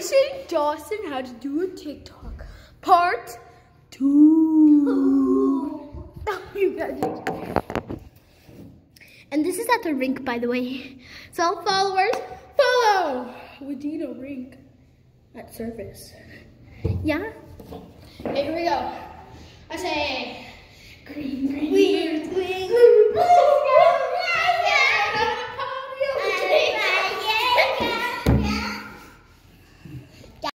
Teaching Dawson how to do a TikTok. Part 2. Oh, you guys. And this is at the rink, by the way. So followers, follow. We need a rink at Service. Yeah? Okay, here we go. I say green, green, green, green.